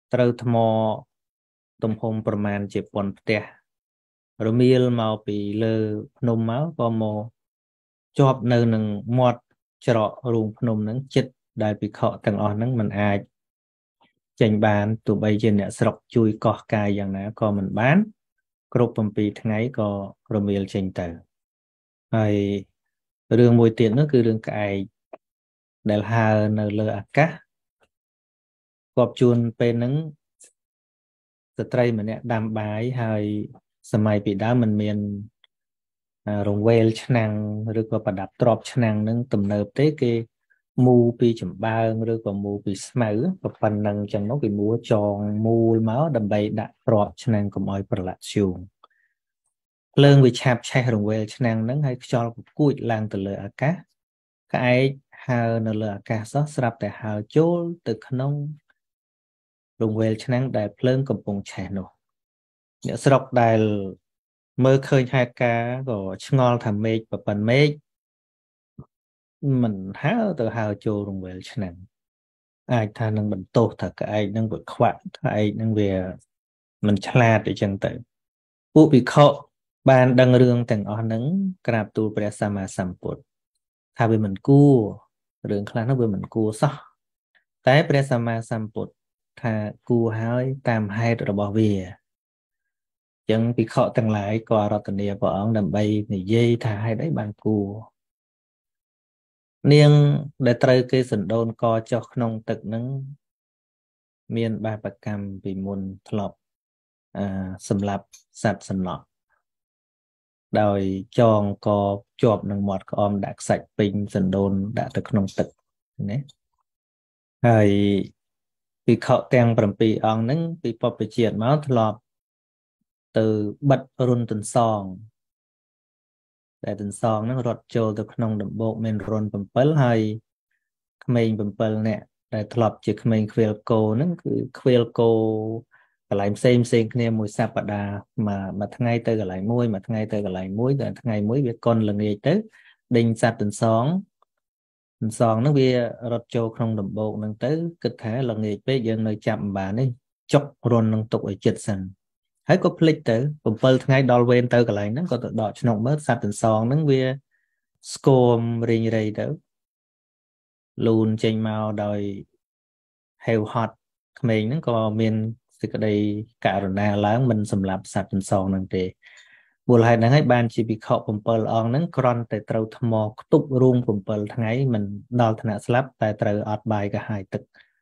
ត្រូវថ្មទំហំប្រមាណជាប៉ុនផ្ទះរមៀលមកពីលើភ្នំមកក៏មកជាប់នៅនឹងមាត់ច្រករូងភ្នំហ្នឹងចិត្តដែលពិខុទាំងអស់ហ្នឹងมันអាចចេញបានទោះបីជាអ្នកស្រុកជួយកោះកាយយ៉ាងណាក៏មិនបានគ្រប់bảyថ្ងៃក៏រមៀលចេញទៅហើយរឿងមួយទៀតនោះគឺរឿងក្អែកដែលហើរនៅលើអាកាសគាត់ជួនពេលហ្នឹងស្ត្រីម្នាក់ដាំបាយហើយសម័យពីដើមมันមានរង្វេលឆ្នាំងឬក៏ប្រដាប់ទ្របឆ្នាំងហ្នឹងទំនើបទេគេមូពីចម្បើងឬក៏មូពីស្មៅក៏ប៉ុណ្ណឹងចឹងមកគេមួចងមូលមកដើម្បីដាក់ទ្របឆ្នាំងកុំឲ្យប្រឡាក់ធ្យូងភ្លើងវាឆាបឆេះរង្វេលឆ្នាំងហ្នឹងហើយខ្យល់ក៏គួចឡើងទៅលើអាកាសក្អែកហើរនៅលើអាកាសសោះស្រាប់តែហើរចូលទៅក្នុងរង្វេលឆ្នាំងដែលភ្លើងកំពុងឆេះនោះអ្នកស្រុកដែលមើលឃើញហេតុការណ៍ក៏ឆ្ងល់ថាមេឃប្រពន្ធមេឃមិនហើរទៅហើរចូលរង្វេលឆ្នាំងអាចថានឹងបន្ទោសថាក្អែកនឹងវាខ្វាក់ក្អែកនឹងវាមិនឆ្លាតអីចឹងទៅពួកភិក្ខុបានដឹងរឿងទាំងអស់ហ្នឹងក្រាបទូលព្រះសម្មាសម្ពុទ្ធថាវាមិនគួររឿងខ្លះនោះវាមិនគួរសោះតែព្រះសម្មាសម្ពុទ្ធថាគួរហើយតាមហេតុរបស់វាចឹងភិក្ខុទាំងឡាយក៏អារាធនាព្រះអង្គដើម្បីនិយាយថាហេតុអីបានគួរនាងដែលត្រូវគេសណ្ដូនកចុះក្នុងទឹកហ្នឹងមានបាបកម្មពីមុនធ្លាប់អឺសម្រាប់សត្វសំណក់ដោយចងកជាប់នឹងមាត់ក្អមដាក់ខ្សាច់ពេញសណ្ដូនដាក់ទៅក្នុងទឹកណាហើយភិក្ខុទាំង7អង្គហ្នឹងពីបព្វជិតមកធ្លាប់ទៅបិទរុនទន្សងតែទន្សងហ្នឹងរត់ចូលទៅក្នុងដំបូកមានរុន7ហើយក្មេង7នាក់ដែលធ្លាប់ជាក្មេងខ្វៀលគោហ្នឹងគឺខ្វៀលគោកន្លែងផ្សេងផ្សេងគ្នាមួយសប្តាហ៍មួយមួយថ្ងៃទៅកន្លែងមួយមួយថ្ងៃទៅកន្លែងមួយតែថ្ងៃមួយវាកុនល្ងាចទៅដេញសត្វទន្សងទន្សងហ្នឹងវារត់ចូលក្នុងដំបូកហ្នឹងទៅគិតថាល្ងាចពេកយើងនៅចាប់មិនបាននេះចុករុននឹងទុកឲ្យចិត្តសិនហើយក៏ភ្លេចទៅ7ថ្ងៃដល់វេនទៅកន្លែងហ្នឹងក៏ទៅដកឆ្នុកមើលសត្វទន្សងហ្នឹងវាស្គមរីងរៃទៅលូនចេញមកដោយហេវហត់ក្មេងហ្នឹងក៏មានសេចក្តីករុណាឡើងមិនសម្លាប់សត្វទន្សងហ្នឹងទេមូលហេតុហ្នឹងហើយបានជាភិក្ខុ7អង្គហ្នឹងគ្រាន់តែត្រូវថ្មខ្ទប់រូង7ថ្ងៃមិនដល់ថ្នាក់ស្លាប់តែត្រូវអត់បាយកាហាយទឹក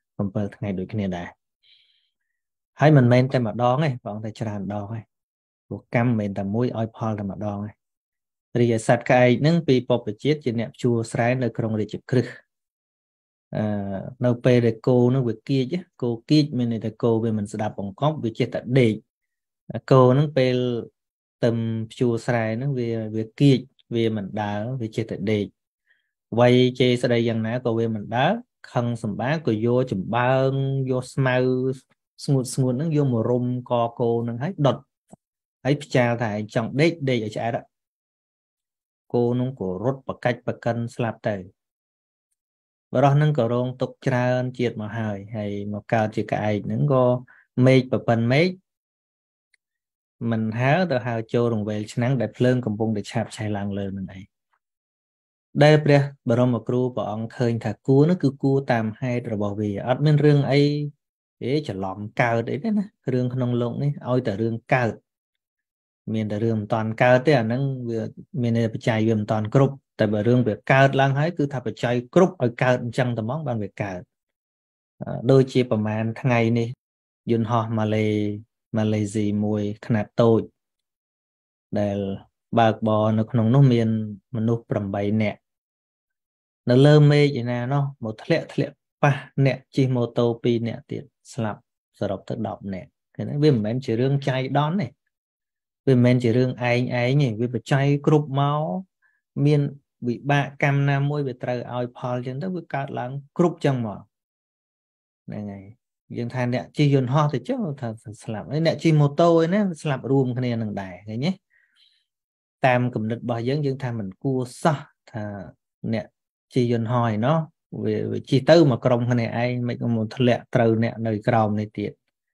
7ថ្ងៃដូចគ្នាដែរហើយមិនមែនតែម្ដងទេព្រះអង្គតែច្រើនដងទេព្រោះកម្មមិនមែនតែមួយឲ្យផលតែម្ដងទេរីឯសត្វក្អែកហ្នឹងពីបព្វជិតជាអ្នកជួស្រែនៅក្នុងរាជក្រឹសអឺនៅពេលដែលគោនឹងវាគៀចគោគៀចមានន័យថាគោវាមិនស្ដាប់បង្កប់វាចេះតែដេកគោនឹងពេលទឹមភ្ជួរស្រែនឹងវាវាគៀចវាមិនដើរវាចេះតែដេកវ័យជេរស្ដីយ៉ាងណាក៏វាមិនដើរខឹងសម្បាក៏យកចម្បើងយកស្មៅស្ងួតស្ងួតហ្នឹងយកមករុំកគោនឹងឲ្យដុតហើយផ្ចាលថាឯងចង់ដេកដេកឲ្យឆ្អែតគោនឹងក៏រត់ប្រកាច់ប្រកិនស្លាប់ទៅបរោះនឹងក៏រងទុកច្រើនជាតិមកហើយហើយមកកើតជាក្អែកហ្នឹងក៏មេឃប្រពន្ធមេឃមិនហើទៅហើចូលរង្វេលឆ្នាំងដែលភ្លើងកំពុងតែឆាបឆេះឡើងលើនឹងឯងដែលព្រះបរមគ្រូព្រះអង្គឃើញថាគួរនោះគឺគួរតាមហេតុរបស់វាអត់មានរឿងអីអេច្រឡំកើតអីទេណារឿងក្នុងលោកនេះឲ្យតែរឿងកើតមានតែរឿងមិនតាន់កើតទេអាហ្នឹងវាមានតែបច្ច័យវាមិនតាន់គ្រប់តែបើរឿងវាកើតឡើងហើយគឺថាបច្ច័យគ្រប់ឲ្យកើតអញ្ចឹងតែហ្មងបានវាកើតដូចជាប្រហែលថ្ងៃនេះយន្តហោះម៉ាឡេម៉ាឡេស៊ីមួយខ្នាតតូចដែលបើកបរនៅក្នុងនោះមានមនុស្ស8នាក់នៅលើមេឃឯណានោះមកធ្លាក់ធ្លាក់ប៉ះអ្នកជិះម៉ូតូ2នាក់ទៀតស្លាប់សរុបទៅ10នាក់ឃើញទេវាមិនមែនជារឿងចៃដន្យទេវាមិនមែនជារឿងឯងឯងទេវាបច្ច័យគ្រប់មកមានវិបាកកម្មណាមួយវាត្រូវឲ្យផលចឹងទៅវាកើតឡើងគ្រប់ចឹងមកហ្នឹងហើយយើងថាអ្នកជិះយន្តហោះទៅចុះថាស្លាប់ហើយអ្នកជិះម៉ូតូឯណាស្លាប់រួមគ្នានឹងដែរឃើញទេតាមគំនិតរបស់យើងយើងថាមិនគួរសោះថាអ្នកជិះយន្តហោះឯណោះវាជិះទៅមកក្រុមគ្នាឯងមិនមកធ្លាក់ត្រូវអ្នកនៅក្រោមនេះទៀត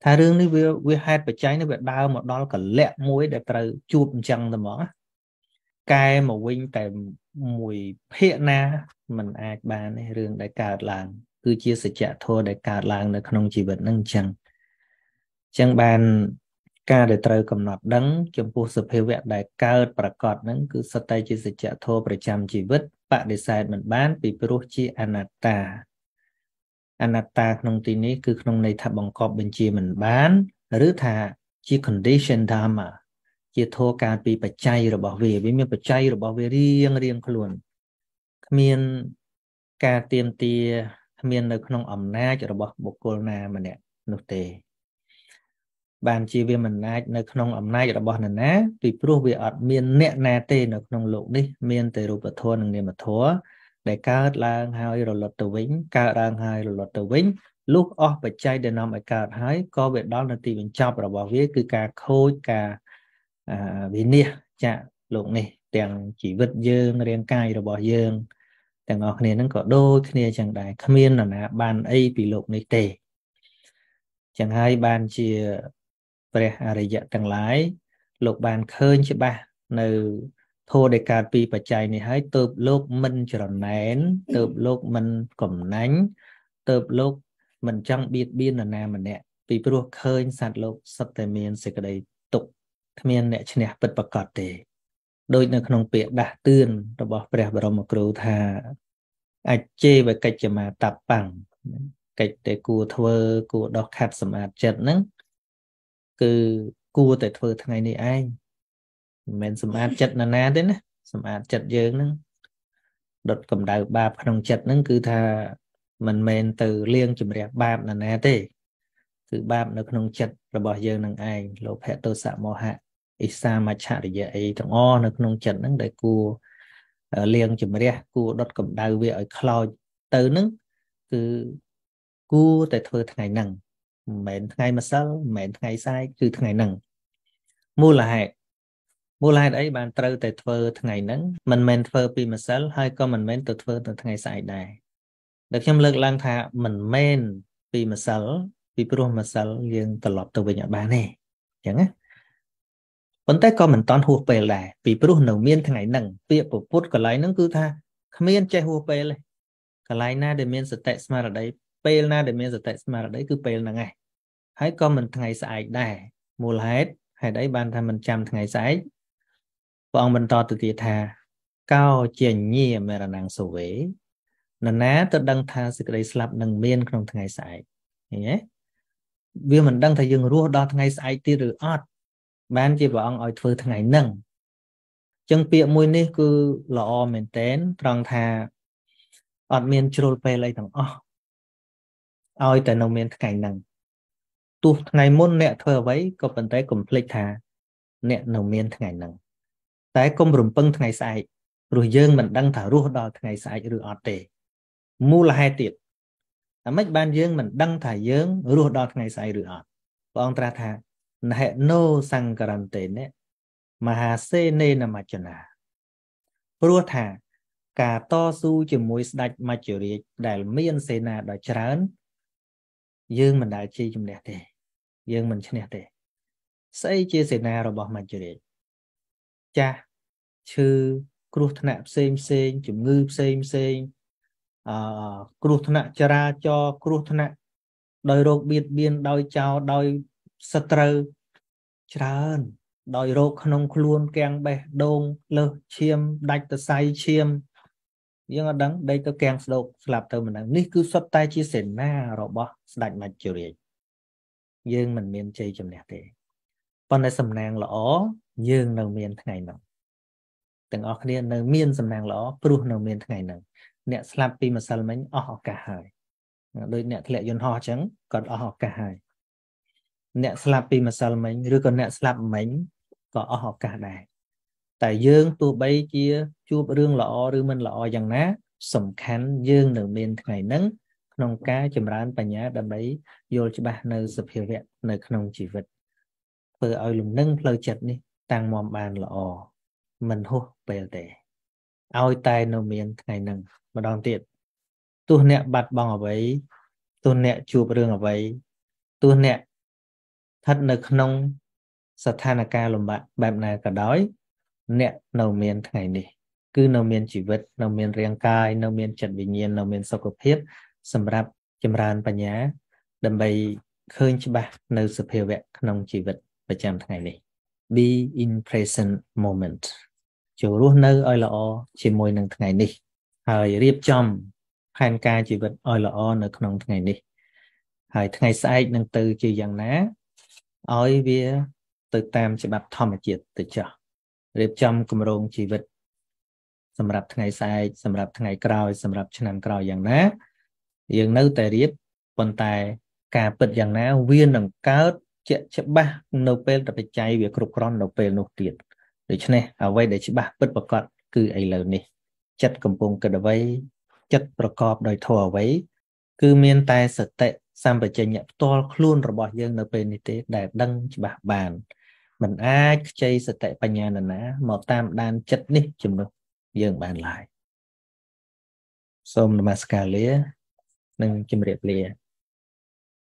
Thà rương này vừa vừa hai bạch cháy nó vừa đau một đó cả lẹ mũi để trời chụp chẳng tầm đó cài mà win tại mùi hiện na mình ai bàn này rương để cả làng cứ chia sẻ chạ thua để cả làng để không chỉ vật nâng chẳng chẳng bàn ca để trời cầm nọt đắng trong phố sập hiệu vẹn đại caoประกอบนั้นคือสไตล์จิตจะโทรประจำชีวิตปฏิเสธเหมือนบ้านปีปรุชีอนัตตาอนัตตาក្នុងទីនេះគឺក្នុងន័យថាបង្កប់បញ្ជាមិនបានឬថាជា condition ធម្មជាធោការពីបច្ច័យរបស់វាវាមានបច្ច័យរបស់វារៀងរៀងខ្លួនគ្មានការទៀមទាគ្មាននៅក្នុងអំណាចរបស់បុគ្គលណាម្នាក់នោះទេបានជាវាមិនអាចនៅក្នុងអំណាចរបស់នរណាពីព្រោះវាអត់មានអ្នកណាទេនៅក្នុងโลกនេះមានតែរូបធម៌និងនាមធម៌ដែលកើតឡើងហើយរលត់ទៅវិញកើតឡើងហើយរលត់ទៅវិញលុះអស់បច្ច័យដែលនាំឲ្យកើតហើយក៏វាដល់នៅទីបញ្ចប់របស់វាគឺការខូចការវិនិច្ឆ័យចាក់โลกនេះទាំងជីវិតយើងរាងកាយរបស់យើងទាំងអស់គ្នានឹងក៏ដូចគ្នាចឹងដែរគ្មាននរណាបានអីពីโลกនេះទេចឹងហើយបានជាព្រះអរិយទាំងឡាយលោកបានឃើញច្បាស់នៅធម៌ដែលកើតពីបច្ច័យនេះហើយទើបលោកមិនច្រណែនទើបលោកមិនកំណាញ់ទើបលោកមិនចង់បៀតបៀននរណាម្នាក់ពីព្រោះឃើញសត្វលោកសុទ្ធតែមានសេចក្តីទុក្ខគ្មានអ្នកឈ្នះពិតប្រាកដទេដូចនៅក្នុងពាក្យដាស់តឿនរបស់ព្រះបរមគ្រូថាអច្ចេវកិច្ចមាតបាំងកិច្ចដែលគួរធ្វើគួរដោះខាត់សម្អាតចិត្តហ្នឹងគឺគួរតែធ្វើថ្ងៃនេះឯងមិនមែនសម្អាតចិត្តណាណាទេណាសម្អាតចិត្តយើងហ្នឹងដុតកម្ដៅបាបក្នុងចិត្តហ្នឹងគឺថាមិនមែនទៅលាងជំរះបាបណាណាទេគឺបាបនៅក្នុងចិត្តរបស់យើងនឹងឯងលោភៈទោសៈមោហៈអ៊ីសាមច្ឆរិយៈអីទាំងអស់នៅក្នុងចិត្តហ្នឹងដែលគួរលាងជំរះគួរដុតកម្ដៅវាឲ្យខ្លោចទៅហ្នឹងគឺគួរតែធ្វើថ្ងៃហ្នឹងមិនមែនថ្ងៃម្សិលមិនមែនថ្ងៃស្អែកគឺថ្ងៃហ្នឹងមូលហេតុមូលហេតុអីបានត្រូវតែធ្វើថ្ងៃហ្នឹងមិនមែនធ្វើពីម្សិលហើយក៏មិនមែនទៅធ្វើទៅថ្ងៃស្អែកដែរដែលខ្ញុំលើកឡើងថាមិនមែនពីម្សិលពីព្រោះម្សិលយើងត្រឡប់ទៅវិញអត់បានទេអញ្ចឹងណាប៉ុន្តែក៏មិនតន់ហួសពេលដែរពីព្រោះនៅមានថ្ងៃហ្នឹងពាក្យពុទ្ធកន្លែងហ្នឹងគឺថាគ្មានចេះហួសពេលទេកន្លែងណាដែលមានសតិស្មារតីពេលណាដែលមានសតិស្មារតីគឺពេលហ្នឹងឯងហើយក៏មិនថ្ងៃស្អែកដែរមូលហេតុហេតុអីបានថាមិនចាំថ្ងៃស្អែកព្រះអង្គបន្តទៅទៀតថាកោជាញាមរណងសវេនរណាទៅដឹងថាសេចក្តីស្លាប់នឹងមានក្នុងថ្ងៃស្អែកឃើញទេវាមិនដឹងថាយើងរស់ដល់ថ្ងៃស្អែកទៀតឬអត់បានជាព្រះអង្គឲ្យធ្វើថ្ងៃហ្នឹងអញ្ចឹងពាក្យមួយនេះគឺល្អមែនតែនត្រង់ថាអត់មានជ្រុលពេលអីទាំងអស់ឲ្យតែនៅមានថ្ងៃហ្នឹងទោះថ្ងៃមុនអ្នកធ្វើអ្វីក៏ប៉ុន្តែកុំភ្លេចថាអ្នកនៅមានថ្ងៃហ្នឹងតែកុំរំពឹងថ្ងៃស្អែកព្រោះយើងមិនដឹងថារស់ដល់ថ្ងៃស្អែកឬអត់ទេមូលហេតុទៀតតែមិនបានយើងមិនដឹងថាយើងរស់ដល់ថ្ងៃស្អែកឬអត់ព្រះអង្គត្រាស់ថាណហេណូសង្ករន្តេនេមហាសេនេនមច្ចនាព្រោះថាការតស៊ូជាមួយស្ដេចមច្ចរាជដែលមានសេនាដ៏ច្រើនយើងមិនដែលជ័យជំនះទេយើងមិនឈ្នះទេស្អីជាសេនារបស់មច្ចរាជចាស់ឈឺគ្រោះថ្នាក់ផ្សេងផ្សេងជំងឺផ្សេងផ្សេងអឺគ្រោះថ្នាក់ចរាចរណ៍គ្រោះថ្នាក់ដោយរោគបៀតបៀនដោយចោរដោយសត្រូវច្រើនដោយរោគក្នុងខ្លួនគាំងបេះដូងលើសឈាមដាច់សរសៃឈាមយើងអត់ដឹងដេកទៅគាំងស្ដោកស្លាប់ទៅមិនដឹងនេះគឺសុទ្ធតែជាសេនារបស់ស្ដេចមច្ចរាជយើងមិនមានជ័យជំនះទេប៉ុន្តែសំណាងល្អយើងនៅមានថ្ងៃនោះទាំងអស់គ្នានៅមានសំណាងល្អព្រោះនៅមានថ្ងៃហ្នឹងអ្នកស្លាប់ពីម្សិលមិញអស់ឱកាសហើយដូចអ្នកធ្លាក់យន្តហោះអញ្ចឹងគាត់អស់ឱកាសហើយអ្នកស្លាប់ពីម្សិលមិញឬក៏អ្នកស្លាប់មិញក៏អស់ឱកាសដែរតែយើងទោះបីជាជួបរឿងល្អឬមិនល្អយ៉ាងណាសំខាន់យើងនៅមានថ្ងៃហ្នឹងក្នុងការចម្រើនបញ្ញាដើម្បីយល់ច្បាស់នៅសភាវៈនៅក្នុងជីវិតធ្វើឲ្យលំនឹងផ្លូវចិត្តនេះតាំងមកបានល្អមិនហួសពេលទេឲ្យតែនៅមានថ្ងៃហ្នឹងម្ដងទៀតទោះអ្នកបាត់បង់អ្វីទោះអ្នកជួបរឿងអ្វីទោះអ្នក thậtនៅក្នុងស្ថានភាពលំបាកបែបណាក៏ដោយអ្នកនៅមានថ្ងៃនេះគឺនៅមានជីវិតនៅមានរាងកាយនៅមានចិត្តវិញ្ញាណនៅមានសុខភាពសម្រាប់ចម្រើនបញ្ញាដើម្បីឃើញច្បាស់នៅសភាវៈក្នុងជីវិតប្រចាំថ្ងៃនេះ be in present moment ចូលរស់នៅឲ្យល្អជាមួយនឹងថ្ងៃនេះហើយរៀបចំផែនការជីវិតឲ្យល្អនៅក្នុងថ្ងៃនេះហើយថ្ងៃស្អែកនឹងទៅជាយ៉ាងណាឲ្យវាទៅតាមច្បាប់ធម្មជាតិទៅចុះរៀបចំគម្រោងជីវិតសម្រាប់ថ្ងៃស្អែកសម្រាប់ថ្ងៃក្រោយសម្រាប់ឆ្នាំក្រោយយ៉ាងណាយើងនៅតែរៀបប៉ុន្តែការពិតយ៉ាងណាវានឹងកើតជាក់ច្បាស់នៅពេលតែបច្ច័យវាគ្រប់គ្រាន់នៅពេលនោះទៀតដូច្នេះអ្វីដែលច្បាស់ពិតប្រាកដគឺឥឡូវនេះចិត្តកំពុងគិតអ្វីចិត្តប្រកបដោយធម៌អ្វីគឺមានតែសតិសម្បជញ្ញៈផ្ទាល់ខ្លួនរបស់យើងនៅពេលនេះទេដែលដឹងច្បាស់បានមិនអាចខ្ចីសតិបញ្ញាណណាមកតាមដានចិត្តនេះជំនួសយើងបានឡើយសូមនមស្ការលានិងជម្រាបលា